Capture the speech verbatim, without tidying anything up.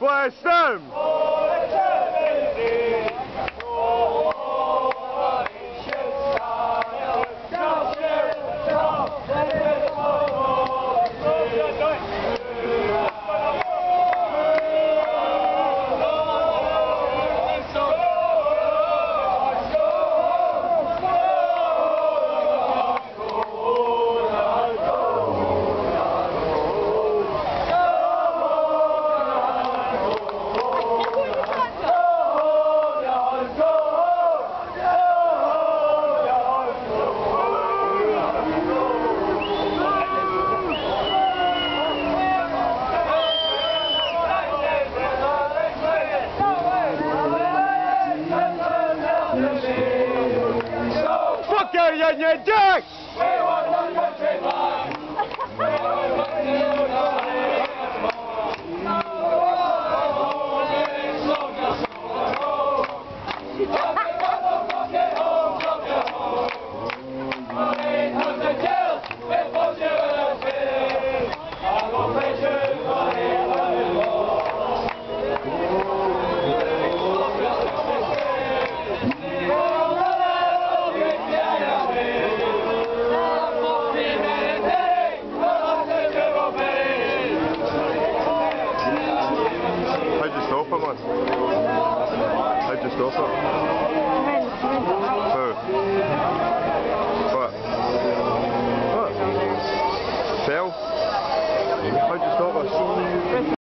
bless them! Fuck out of your dick! How'd you stop it, man? How'd you stop it? Who? What? What? Fell? How'd you stop it?